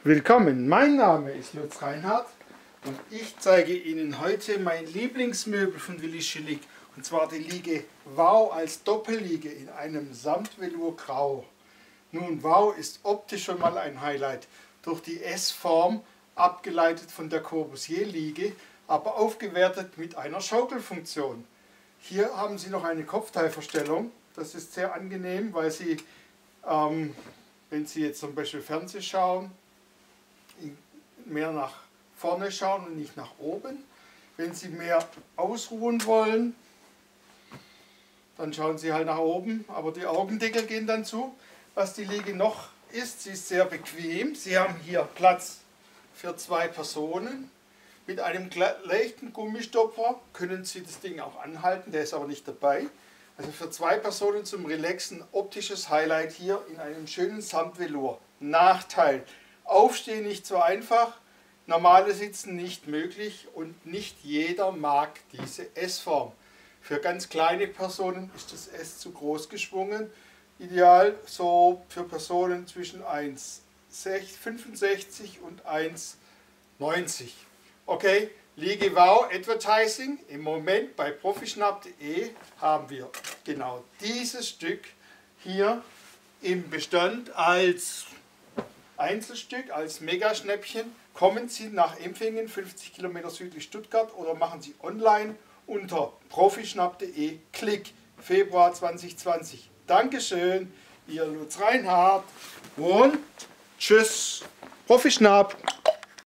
Willkommen, mein Name ist Lutz Reinhardt und ich zeige Ihnen heute mein Lieblingsmöbel von Willi Schillig, und zwar die Liege Wow als Doppelliege in einem Samtvelour Grau. Nun, Wow ist optisch schon mal ein Highlight, durch die S-Form, abgeleitet von der Corbusier-Liege, aber aufgewertet mit einer Schaukelfunktion. Hier haben Sie noch eine Kopfteilverstellung, das ist sehr angenehm, weil Sie, wenn Sie jetzt zum Beispiel Fernsehen schauen, mehr nach vorne schauen und nicht nach oben. Wenn Sie mehr ausruhen wollen, dann schauen Sie halt nach oben, aber die Augendeckel gehen dann zu. Was die Liege noch ist, sie ist sehr bequem. Sie haben hier Platz für 2 Personen. Mit einem leichten Gummistopper können Sie das Ding auch anhalten, der ist aber nicht dabei. Also für 2 Personen zum Relaxen, optisches Highlight hier in einem schönen Samtvelour. Nachteil: Aufstehen nicht so einfach, normale Sitzen nicht möglich und nicht jeder mag diese S-Form. Für ganz kleine Personen ist das S zu groß geschwungen. Ideal so für Personen zwischen 1,65 und 1,90. Okay, Liege Wow Advertising. Im Moment bei profischnapp.de haben wir genau dieses Stück hier im Bestand als Einzelstück, als Megaschnäppchen. Kommen Sie nach Empfingen, 50 Kilometer südlich Stuttgart, oder machen Sie online unter profischnapp.de, Klick, Februar 2020. Dankeschön, Ihr Lutz Reinhardt und tschüss, Profischnapp.